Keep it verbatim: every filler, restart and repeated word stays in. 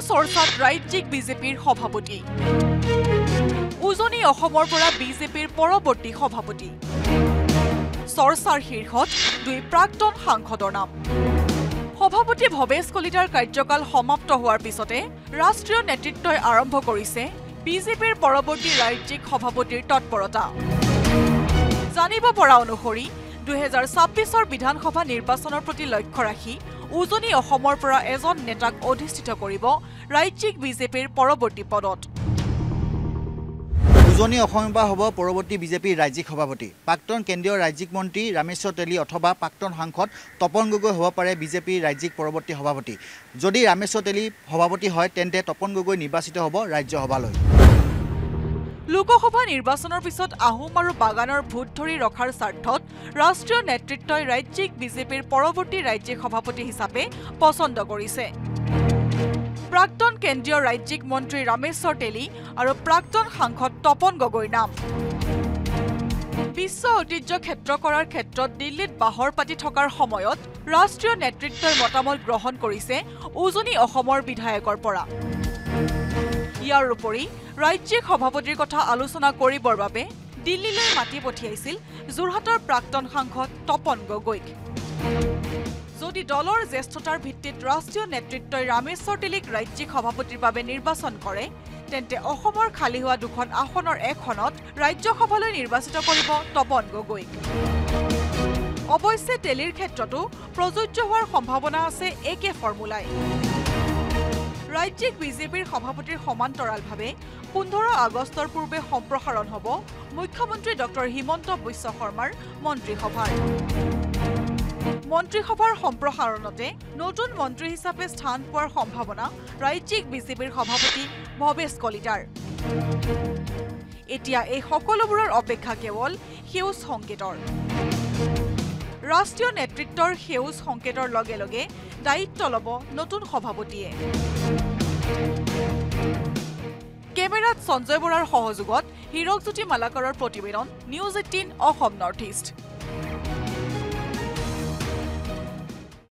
চৰ্চাত ৰাজ্যিক বিজেপিৰ সভাপতি উজনি অসমৰ পৰা বিজেপিৰ পৰৱৰ্তী সভাপতি চৰ্চাৰ শীৰ্ষত দুই প্ৰাক্তন সাংসদৰ নাম সভাপতি ভৱেশ কলিতাৰ কাৰ্যকাল সমাপ্ত হোৱাৰ পিছতে ৰাষ্ট্ৰীয় নেতৃত্বই আৰম্ভ কৰিছে বিজেপিৰ পৰৱৰ্তী ৰাজ্যিক সভাপতিৰ তৎপৰতা জানিব পৰা অনুসৰি দুই হাজাৰ ছাব্বিছৰ বিধানসভা নিৰ্বাচনৰ প্ৰতি লক্ষ্য ৰাখি উজনি অসমৰ পৰা এজন নেতাক অধিষ্ঠিত কৰিব ৰাজ্যিক বিজেপিৰ পৰৱৰ্তী পদত উজনি অসমৰ পৰা হ'ব পৰৱৰ্তী বিজেপিৰ ৰাজ্যিক সভাপতি প্ৰাক্তন কেন্দ্ৰীয় ৰাজ্যিক মন্ত্ৰী ৰামেশ্বৰ তেলী অথবা প্ৰাক্তন সাংসদ তপন গগৈ হ'ব পাৰে বিজেপিৰ ৰাজ্যিক পৰৱৰ্তী সভাপতি যদি ৰামেশ্বৰ তেলী সভাপতি হয় তেন্তে তপন গগৈ নিৰ্বাচিত হ'ব ৰাজ্যসভালৈ লোকসভা নিৰ্বাচনৰ পিছত আহোম আৰু বাগানৰ ভোট ধৰি ৰখাৰ স্বাৰ্থত ৰাষ্ট্ৰীয় নেতৃত্বই ৰাজ্যিক বিজেপিৰ পৰৱৰ্তী ৰাজ্যিক সভাপতি হিচাপে পছন্দ কৰিছে প্ৰাক্তন কেন্দ্ৰীয় ৰাজ্যিক মন্ত্ৰী ৰামেশ্বৰ তেলী আৰু প্ৰাক্তন সাংসদ তপন গগৈৰ নাম বিশ্ব ঐতিহ্য ক্ষেত্ৰ কৰাৰ ক্ষেত্ৰত দিল্লীত বাহৰ পাতি থকাৰ সময়ত ৰাষ্ট্ৰীয় নেতৃত্বই মতামত গ্ৰহণ কৰিছে উজনি অসমৰ বিধায়কৰ পৰা ইয়াৰ উপৰি ৰাজ্যিক সভাপতিৰ কথা আলোচনা কৰিবৰ বাবে দিল্লীলৈ মাতি পঠিয়াইছিল যোৰহাটৰ প্ৰাক্তন সাংসদ তপন গগৈক যদি দলৰ জ্যেষ্ঠতাৰ ভিত্তিত ৰাষ্ট্ৰীয় নেতৃত্বই ৰামেশ্বৰ তেলীক ৰাজ্যিক সভাপতিৰ বাবে নিৰ্বাচন কৰে তেন্তে অসমৰ খালী হোৱা দুখন আসনৰ এখনত ৰাজ্যসভালৈ নিৰ্বাচিত কৰিব তপন গগৈক অৱশ্যে তেলীৰ ক্ষেত্ৰতো প্ৰযোজ্য হোৱাৰ সম্ভাৱনা আছে একে ফৰ্মুলাই ৰাজ্যিক বিজেপিৰ সভাপতিৰ সমান্তৰালভাৱে পোন্ধৰ আগষ্টৰ পূৰ্বে সম্প্ৰসাৰণ হ'ব মুখ্যমন্ত্ৰী ডক্টৰ হিমন্ত বিশ্ব শৰ্মাৰ মন্ত্ৰীসভাৰ মন্ত্ৰীসভাৰ সম্প্ৰসাৰণতে নতুন মন্ত্ৰী হিচাপে স্থান পোৱাৰ সম্ভাৱনা ৰাজ্যিক বিজেপিৰ সভাপতি ভৱেশ কলিতাৰ এতিয়া এই সকলোবোৰৰ অপেক্ষা কেৱল সেউজ সংকেতৰ ৰাষ্ট্ৰীয় নেতৃত্বৰ সেউজ সংকেতৰ লগে লগে দায়িত্ব ল'ব নতুন সভাপতিয়ে কেমেৰাত সঞ্জয় বৰাৰ সহযোগত হিৰকজ্যোতি মালাকাৰৰ প্ৰতিবেদন news eighteen Assam north east.